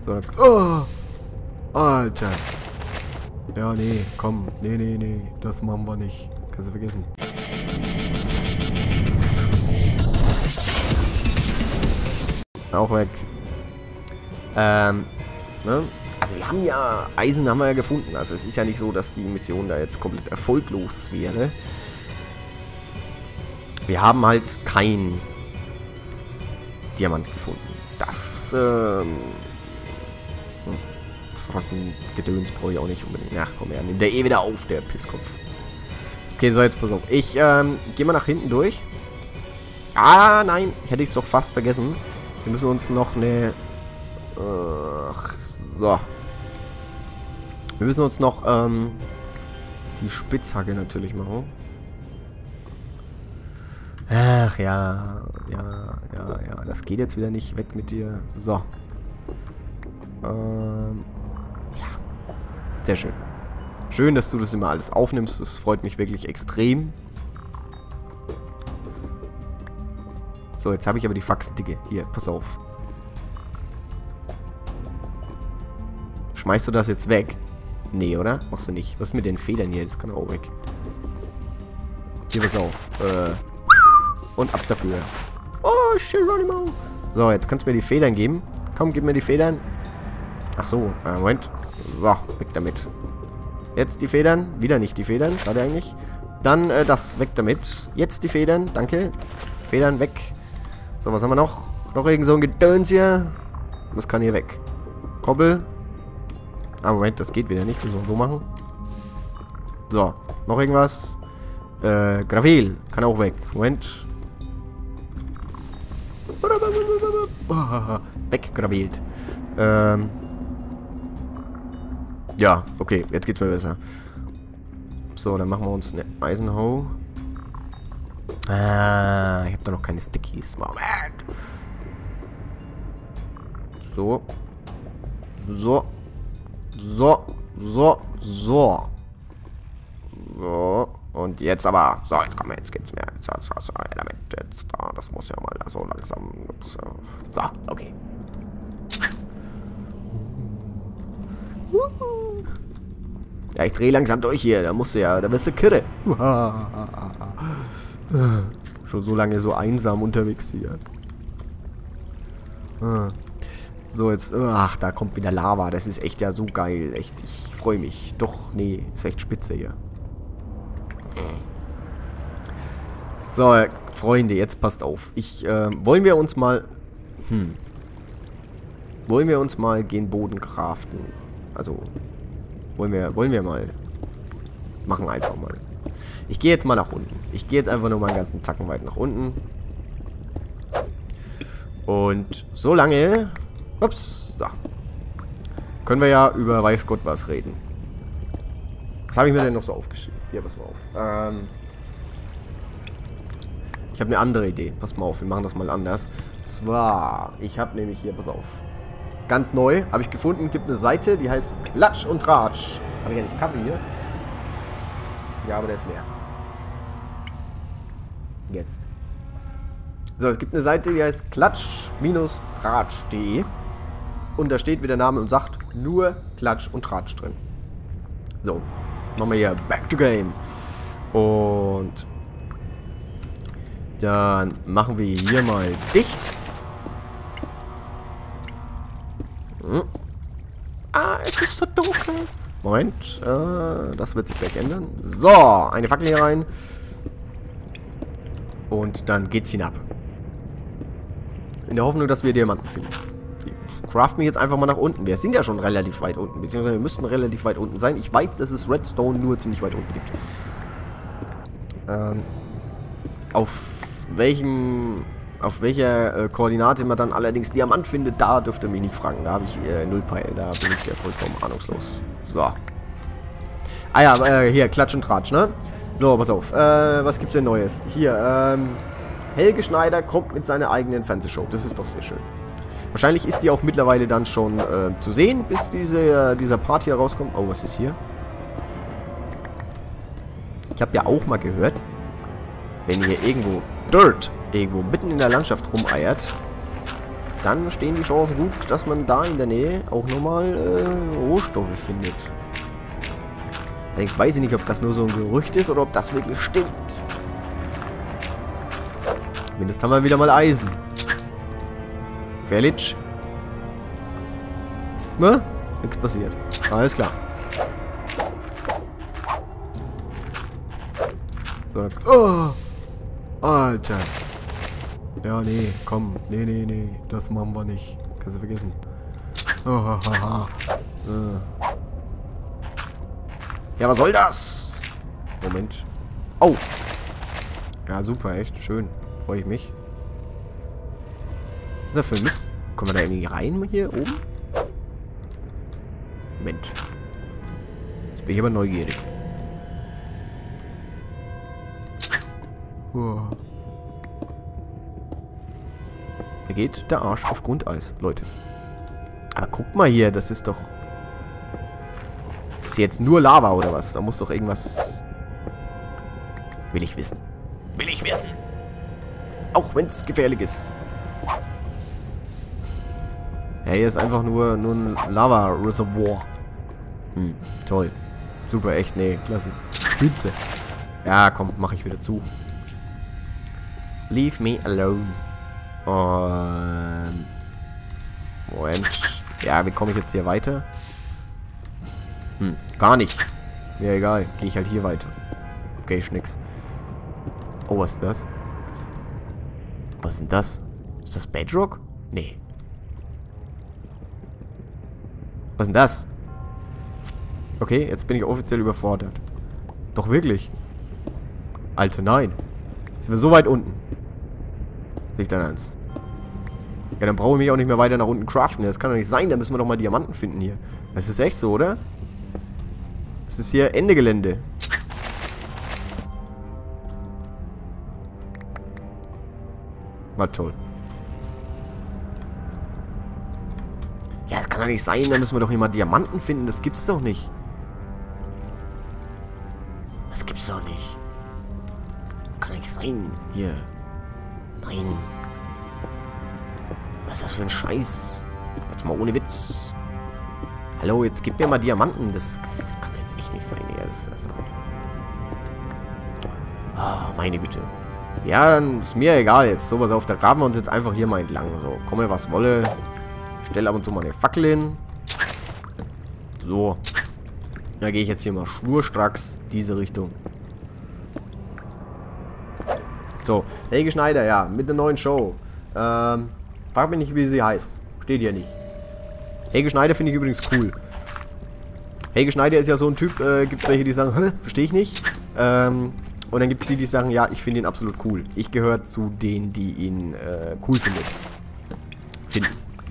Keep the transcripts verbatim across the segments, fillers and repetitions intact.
So, oh, Alter. Ja, nee, komm. Nee, nee, nee. Das machen wir nicht. Kannst du vergessen. Auch weg. Ähm, ne? Also wir haben ja, Eisen haben wir ja gefunden. Also es ist ja nicht so, dass die Mission da jetzt komplett erfolglos wäre. Wir haben halt kein Diamant gefunden. Das, ähm, das Rattengedöns brauche ich auch nicht unbedingt nachkommen. Er nimmt der eh wieder auf, der Pisskopf. Okay, so jetzt pass auf. Ich, ähm, gehe mal nach hinten durch. Ah, nein, hätte ich es doch fast vergessen. Wir müssen uns noch eine... Ach, so. Wir müssen uns noch, ähm, die Spitzhacke natürlich machen. Ach, ja. Ja, ja, ja. Das geht jetzt wieder nicht. Weg mit dir. So. Ähm, ja. Sehr schön. Schön, dass du das immer alles aufnimmst. Das freut mich wirklich extrem. So, jetzt habe ich aber die Faxen dicke. Hier, pass auf. Schmeißt du das jetzt weg? Nee, oder? Machst du nicht. Was ist mit den Federn hier? Das kann auch weg. Hier, pass auf. Äh. Und ab dafür. Oh, Geronimo. So, jetzt kannst du mir die Federn geben. Komm, gib mir die Federn. Ach so, äh, Moment. So, weg damit. Jetzt die Federn. Wieder nicht die Federn. Schade eigentlich. Dann äh, das, weg damit. Jetzt die Federn. Danke. Federn weg. So, was haben wir noch? Noch irgend so ein Gedöns hier. Das kann hier weg. Koppel. Ah, Moment, das geht wieder nicht. Müssen wir so machen. So, noch irgendwas. Äh, Gravel. Kann auch weg. Moment. Weggravelt. Ähm. Ja, okay, jetzt geht's mir besser. So, dann machen wir uns eine Eisenhow. Ah, ich habe da noch keine Stickies. Moment. So. So. So. So. So. So. Und jetzt aber. So, jetzt kommen wir. Jetzt geht's mir. Jetzt, jetzt, jetzt, damit. Jetzt, ah, das muss ja mal so langsam. So, okay. Ja, ich drehe langsam durch hier. Da musst du ja. Da wirst du kirre. Schon so lange so einsam unterwegs hier. So, jetzt. Ach, da kommt wieder Lava. Das ist echt ja so geil. Echt. Ich freue mich. Doch, nee. Ist echt spitze hier. So, Freunde, jetzt passt auf. Ich, äh, wollen wir uns mal... Hm. Wollen wir uns mal gen Boden craften? Also, wollen wir, wollen wir mal... Machen einfach mal. Ich gehe jetzt mal nach unten. Ich gehe jetzt einfach nur mal einen ganzen Zacken weit nach unten. Und so lange... Ups, so. Können wir ja über weiß Gott was reden. Was habe ich mir denn noch so aufgeschrieben? Hier, pass mal auf. Ähm... Ich habe eine andere Idee. Pass mal auf, wir machen das mal anders. Zwar, ich habe nämlich hier, pass auf. Ganz neu, habe ich gefunden, gibt eine Seite, die heißt Klatsch und Tratsch. Habe ich ja nicht Kaffee hier? Ja, aber der ist leer. Jetzt. So, es gibt eine Seite, die heißt klatsch Tratsch punkt de. Und da steht, wie der Name und sagt, nur Klatsch und Tratsch drin. So, machen wir hier Back to Game. Und... Dann machen wir hier mal dicht. Hm. Ah, es ist so dunkel. Moment, äh, das wird sich gleich ändern. So, eine Fackel hier rein. Und dann geht's hinab. In der Hoffnung, dass wir Diamanten finden. Ich craft mich jetzt einfach mal nach unten. Wir sind ja schon relativ weit unten. Beziehungsweise wir müssten relativ weit unten sein. Ich weiß, dass es Redstone nur ziemlich weit unten gibt. Ähm, auf welchem... Auf welcher äh, Koordinate man dann allerdings Diamant findet, da dürft ihr mich nicht fragen. Da habe ich äh, null Peil. Da bin ich ja vollkommen ahnungslos. So. Ah ja, äh, hier, Klatsch und Tratsch, ne? So, pass auf. Äh, was gibt's denn Neues? Hier, ähm... Helge Schneider kommt mit seiner eigenen Fernsehshow. Das ist doch sehr schön. Wahrscheinlich ist die auch mittlerweile dann schon äh, zu sehen, bis diese, äh, dieser Part hier rauskommt. Oh, was ist hier? Ich habe ja auch mal gehört, wenn hier irgendwo Dirt irgendwo mitten in der Landschaft rumeiert, dann stehen die Chancen gut, dass man da in der Nähe auch nochmal äh, Rohstoffe findet. Allerdings weiß ich nicht, ob das nur so ein Gerücht ist oder ob das wirklich stimmt. Mindestens haben wir wieder mal Eisen. Querlitsch. Ne? Nichts passiert. Alles klar. So, oh! Alter. Ja, nee, komm. Nee, nee, nee. Das machen wir nicht. Kannst du vergessen. Oh, ha, ha, ha. Uh. Ja, was soll das? Moment. Oh! Ja, super, echt. Schön. Freue ich mich. Was ist das für ein Mist? Kommen wir da irgendwie rein hier oben? Moment. Jetzt bin ich aber neugierig. Oh. Mir geht der Arsch auf Grundeis, Leute. Aber guck mal hier, das ist doch... Ist jetzt nur Lava oder was? Da muss doch irgendwas... Will ich wissen. Will ich wissen. Auch wenn es gefährlich ist. Ja, hier ist einfach nur, nur ein Lava-Reservoir. Hm, toll. Super, echt, nee, klasse. Spitze. Ja, komm, mach ich wieder zu. Leave me alone. Und... Moment. Ja, wie komme ich jetzt hier weiter? Hm, gar nicht. Ja, egal. Gehe ich halt hier weiter. Okay, ich nix. Oh, was ist das? Was, was ist denn das? Ist das Bedrock? Nee. Was ist denn das? Okay, jetzt bin ich offiziell überfordert. Doch wirklich? Alter, nein. Sind wir so weit unten? Nicht dein Ernst. Ja, dann brauche ich mich auch nicht mehr weiter nach unten craften. Das kann doch nicht sein. Da müssen wir doch mal Diamanten finden hier. Das ist echt so, oder? Das ist hier Ende Gelände. War toll. Ja, das kann doch nicht sein. Da müssen wir doch hier mal Diamanten finden. Das gibt's doch nicht. Das gibt's doch nicht. Kann nicht sein. Hier. Nein. Was ist das für ein Scheiß? Jetzt mal ohne Witz. Hallo, jetzt gib mir mal Diamanten. Das, das kann jetzt echt nicht sein. Ja, das, also. Oh, meine Güte. Ja, dann ist mir egal jetzt. So, was auf. Da graben wir uns jetzt einfach hier mal entlang. So, komme was wolle. Stell ab und zu mal eine Fackel hin. So. Da gehe ich jetzt hier mal schnurstracks diese Richtung. So, Helge Schneider, ja, mit der neuen Show. Ähm, frag mich nicht, wie sie heißt. Steht hier nicht. Helge Schneider finde ich übrigens cool. Helge Schneider ist ja so ein Typ, äh, gibt es welche, die sagen, hä, verstehe ich nicht. Ähm, und dann gibt es die, die sagen, ja, ich finde ihn absolut cool. Ich gehöre zu denen, die ihn äh, cool finden. Finden.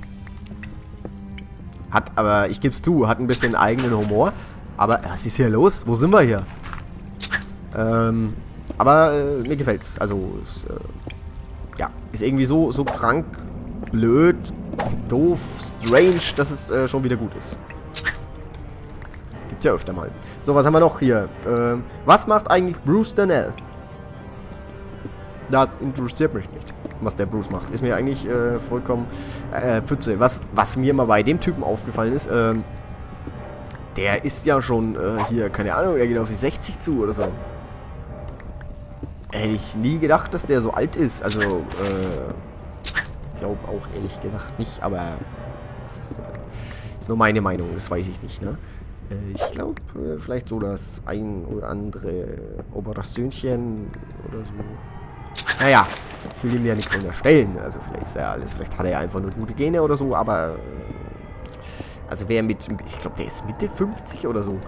Hat, aber ich gebe es zu, hat ein bisschen eigenen Humor. Aber, was ist hier los? Wo sind wir hier? Ähm... Aber äh, mir gefällt's. Also, es, äh, ja, ist irgendwie so, so krank, blöd, doof, strange, dass es äh, schon wieder gut ist. Gibt's ja öfter mal. So, was haben wir noch hier? Ähm, was macht eigentlich Bruce Darnell? Das interessiert mich nicht, was der Bruce macht. Ist mir eigentlich äh, vollkommen äh, Pfütze. Was, was mir mal bei dem Typen aufgefallen ist, ähm, der ist ja schon äh, hier, keine Ahnung, der geht auf die sechzig zu oder so. Hätte ich nie gedacht, dass der so alt ist. Also, äh, ich glaube auch ehrlich gesagt nicht, aber das ist nur meine Meinung, das weiß ich nicht, ne? Äh, ich glaube, äh, vielleicht so das ein oder andere Operationchen oder so. Naja, ich will ihm ja nichts unterstellen. Also, vielleicht ist er alles, vielleicht hat er einfach nur gute Gene oder so, aber, äh, also wer mit, ich glaube, der ist Mitte fünfzig oder so.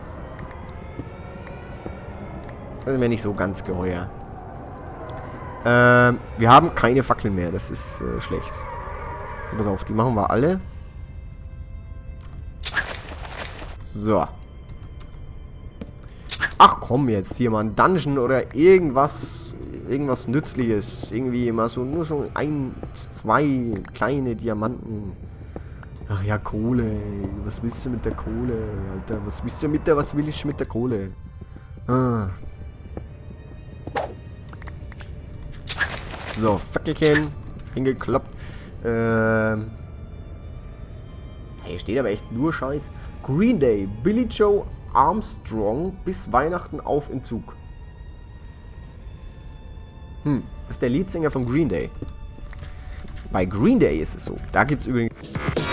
Das ist mir nicht so ganz geheuer. Ähm, wir haben keine Fackeln mehr. Das ist äh, schlecht. So, pass auf. Die machen wir alle. So. Ach komm jetzt. Hier mal ein Dungeon oder irgendwas. Irgendwas Nützliches. Irgendwie mal so nur so ein, zwei kleine Diamanten. Ach ja, Kohle. Was willst du mit der Kohle? Alter, was willst du mit der, was will ich mit der Kohle? Ah. So, Fackelchen hingekloppt. Ähm. Hey, steht aber echt nur Scheiß. Green Day, Billy Joe Armstrong bis Weihnachten auf Entzug. Hm, das ist der Leadsänger von Green Day. Bei Green Day ist es so. Da gibt es übrigens...